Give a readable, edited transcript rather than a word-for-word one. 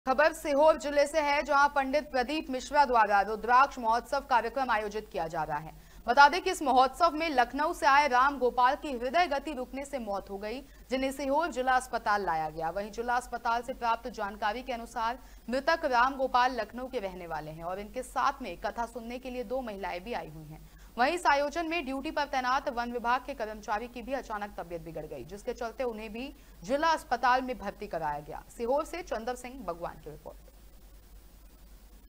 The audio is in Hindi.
खबर सीहोर जिले से है, जहां पंडित प्रदीप मिश्रा द्वारा रुद्राक्ष महोत्सव कार्यक्रम आयोजित किया जा रहा है। बता दें कि इस महोत्सव में लखनऊ से आए राम गोपाल की हृदय गति रुकने से मौत हो गई, जिन्हें सीहोर जिला अस्पताल लाया गया। वहीं जिला अस्पताल से प्राप्त जानकारी के अनुसार मृतक राम गोपाल लखनऊ के रहने वाले हैं और इनके साथ में कथा सुनने के लिए 2 महिलाएं भी आई हुई हैं। वहीं इस आयोजन में ड्यूटी पर तैनात वन विभाग के कर्मचारी की भी अचानक तबीयत बिगड़ गई, जिसके चलते उन्हें भी जिला अस्पताल में भर्ती कराया गया। सीहोर से चंद्र सिंह भगवान की रिपोर्ट।